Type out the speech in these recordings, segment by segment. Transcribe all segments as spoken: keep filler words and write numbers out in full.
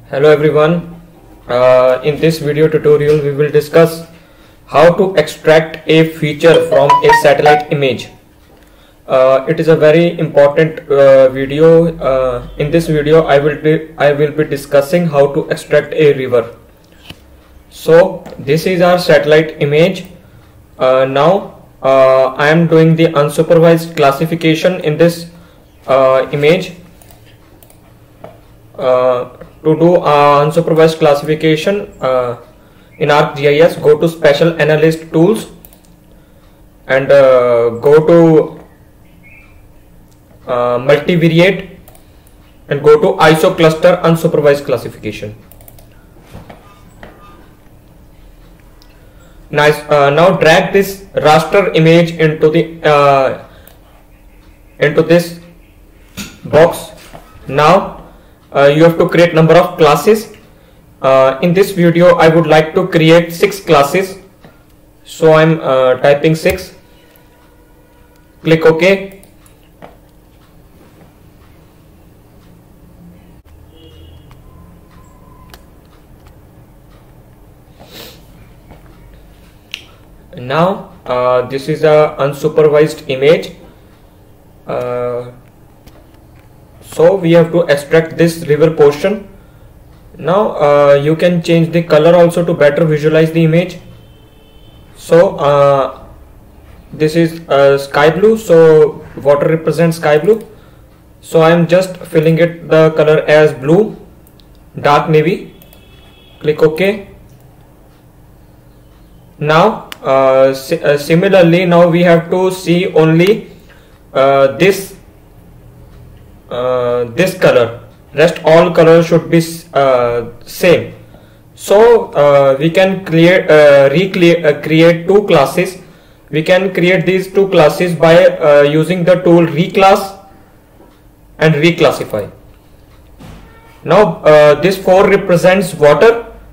Hello everyone. Uh, in this video tutorial we will discuss how to extract a feature from a satellite image. Uh, it is a very important uh, video. Uh, in this video I will be I will be discussing how to extract a river. So this is our satellite image. Uh, now uh, I am doing the unsupervised classification in this uh, image. Uh, to do uh, unsupervised classification uh, in ArcGIS, go to Special Analyst Tools and uh, go to uh, Multivariate and go to IsoCluster Unsupervised Classification. Nice. Uh, now drag this raster image into the uh, into this box. Now Uh, you have to create number of classes. Uh, in this video I would like to create six classes, so I'm uh, typing six. Click OK. Now uh, this is a unsupervised image. Uh, So we have to extract this river portion. Now uh, you can change the color also to better visualize the image. So uh, this is uh, sky blue, so water represents sky blue. So I am just filling it the color as blue, dark navy. Click OK. Now uh, si uh, similarly now we have to see only uh, this Uh, this color. Rest all colors should be uh, same. So uh, we can clear uh, recreate uh, create two classes. We can create these two classes by uh, using the tool reclass and reclassify. Now uh, this four represents water.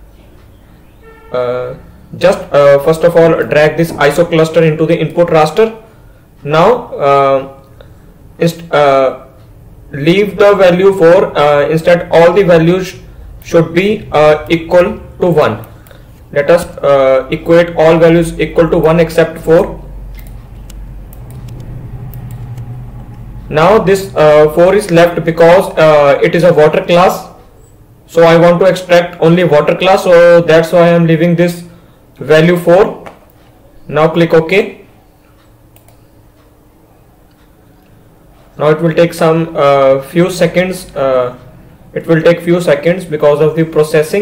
Uh, just uh, first of all drag this iso cluster into the input raster. Now uh, is uh, leave the value for uh, instead all the values should be uh, equal to one. Let us uh, equate all values equal to one except four. Now this uh, four is left because uh, it is a water class, so I want to extract only water class, so that's why I am leaving this value four. Now click OK. Now it will take some uh, few seconds. Uh, it will take few seconds because of the processing.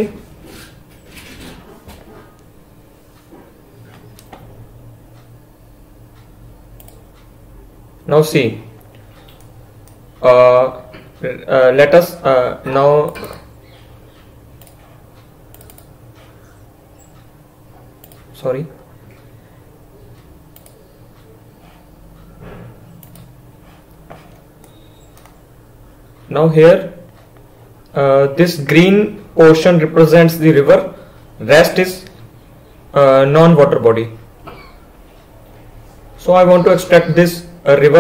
Now see. Uh, uh, let us uh, now. Sorry. Now here uh, this green portion represents the river, rest is uh, non-water body. So I want to extract this uh, river.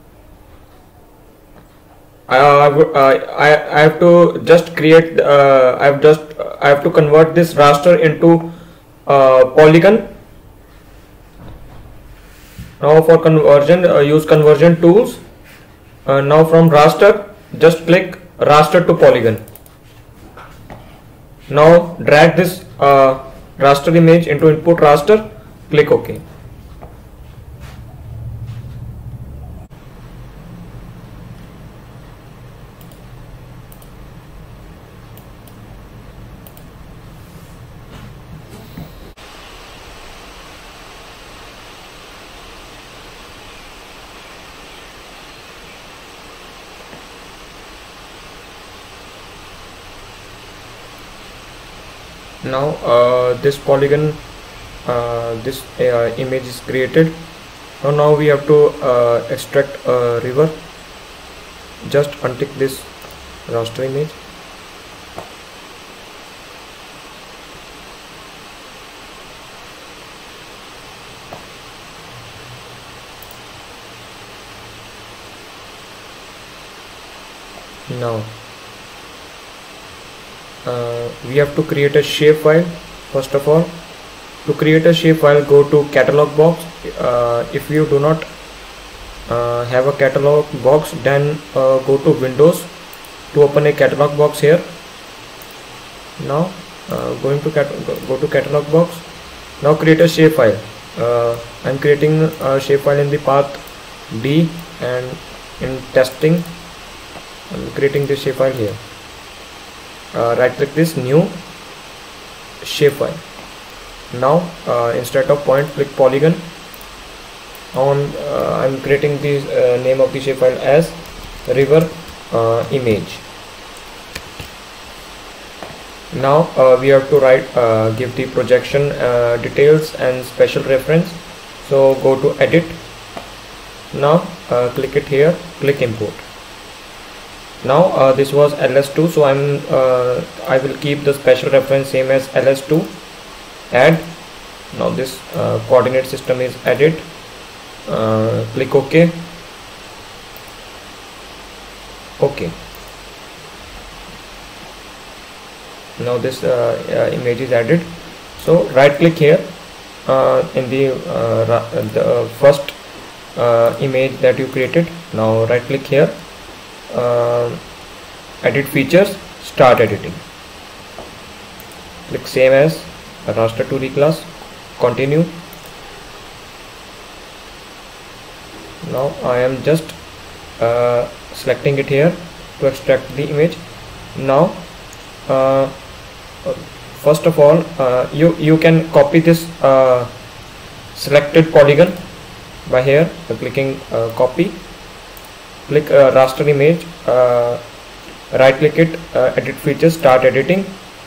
Uh, I, I, I have to just create uh, I have just I have to convert this raster into uh, polygon. Now for conversion uh, use conversion tools. Uh, now from raster just click raster to polygon. Now drag this uh, raster image into input raster. Click OK. Now uh, this polygon uh, this uh, image is created. Now, now we have to uh, extract a river. Just untick this raster image. Now uh, we have to create a shapefile. First of all, to create a shapefile, go to catalog box. Uh, if you do not uh, have a catalog box, then uh, go to Windows to open a catalog box here. Now uh, going to cat go to catalog box. Now create a shapefile. uh, I'm creating a shapefile in the path D, and in testing I'm creating this shapefile here. Uh, right click this, new shapefile. Now uh, instead of point, click polygon. On uh, I'm creating the uh, name of the shapefile as river uh, image. Now uh, we have to write uh, give the projection uh, details and special reference. So go to edit. Now uh, click it here, click import. Now uh, this was L S two, so I'm uh, I will keep the special reference same as L S two. Add. Now this uh, coordinate system is added. Uh, click OK. OK. Now this uh, uh, image is added. So right click here uh, in the, uh, the first uh, image that you created. Now right click here, uh, edit features, start editing. Click same as raster two D class, continue. Now I am just uh, selecting it here to extract the image. Now uh, first of all, uh, you you can copy this uh, selected polygon by here by clicking uh, copy. Click uh, raster image, uh, right click it, uh, edit features, start editing,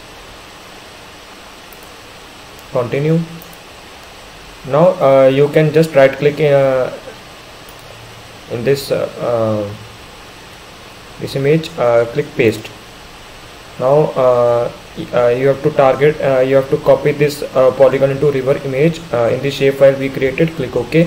continue. Now uh, you can just right click uh, in this uh, uh, this image, uh, click paste. Now uh, uh, you have to target uh, you have to copy this uh, polygon into river image uh, in the shapefile we created. Click OK.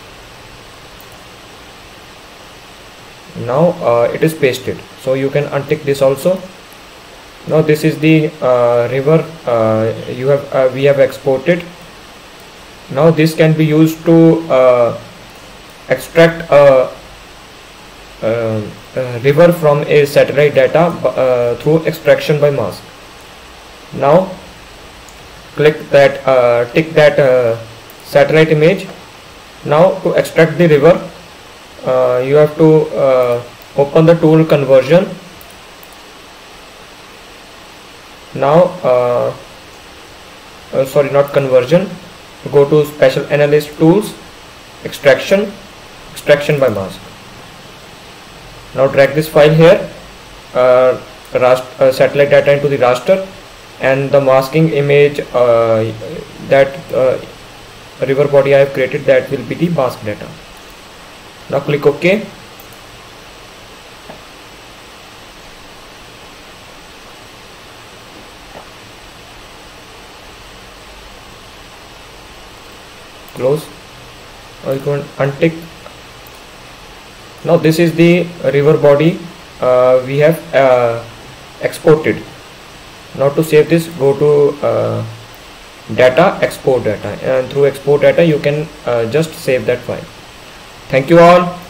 Now uh, it is pasted, so you can untick this also. Now this is the uh, river uh, you have uh, we have exported. Now this can be used to uh, extract a, a, a river from a satellite data uh, through extraction by mask. Now click that uh, tick that uh, satellite image. Now to extract the river, uh, you have to uh, open the tool conversion. Now uh, uh, sorry, not conversion, go to special analyst tools, extraction, extraction by mask. Now drag this file here, uh, rast uh, satellite data into the raster, and the masking image uh, that uh, river body I have created, that will be the mask data. Now click OK. Close. Now you can untick. Now this is the river body uh, we have uh, exported. Now to save this, go to uh, data, export data, and through export data you can uh, just save that file. Thank you all.